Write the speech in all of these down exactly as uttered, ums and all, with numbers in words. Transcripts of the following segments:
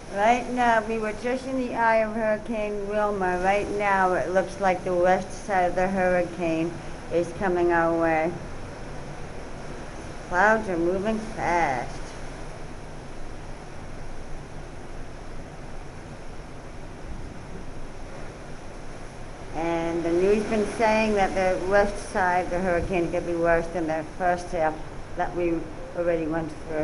Right now, we were just in the eye of Hurricane Wilma. Right now, it looks like the west side of the hurricane is coming our way. Clouds are moving fast. And the news been saying that the west side of the hurricane is going to be worse than the first half that we already went through.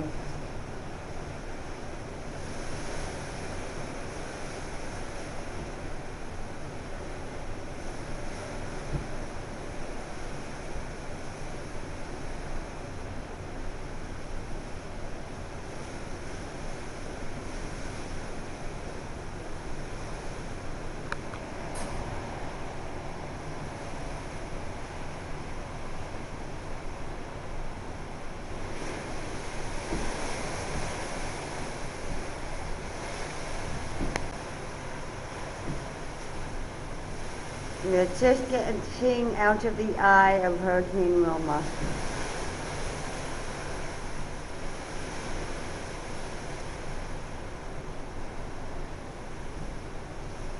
We're just getting seeing out of the eye of Hurricane Wilma.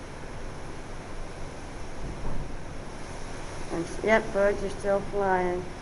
And yep, birds are still flying.